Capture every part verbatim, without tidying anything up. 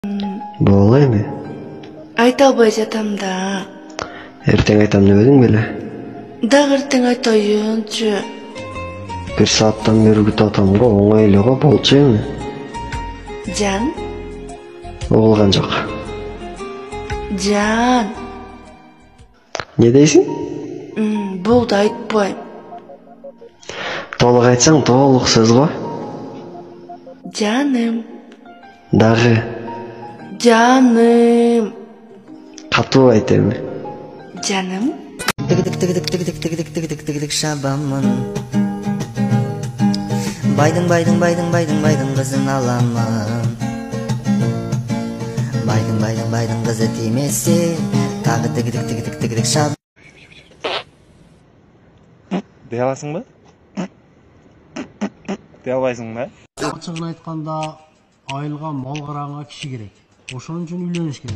Боло эми. Айта албай жатам да. Эртең айтам дебедиң беле? Дагы эртең айтайынчы. Бир сааттан бери күтүп атам го, оңой эле го, болчу эми. Жан? Угулган жок. Жан. Не дейсиң? Болду, айтпайм. Толук айтсаң толук сөз го. Жаным. Дагы. Жаным. Катуу айт эми. Жаным. Тыгдык тыгдык тыгдык тыгдык тыгдык тыгдык шабамын. Байдың байдың байдың байдың байдың кызын аламын. Байдың байдың байдың кызы тимесе, тагы тыгдык тыгдык тыгдык шаб. Дей аласың ба? Дей албайсың ба? Ачыгын айтканда айылга мал караганга киши керек. Ошон үчүн үйлөнүш керек.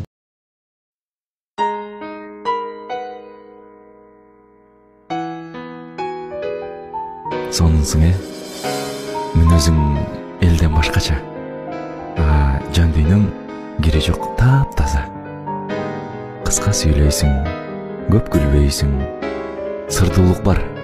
Сонунсуң э? Мүнөзүң элден башкача. А жан дүйнөң кире жок, таптаза. Кыска сүйлөйсүң, көп күлбөйсүң. Сырдуулук бар.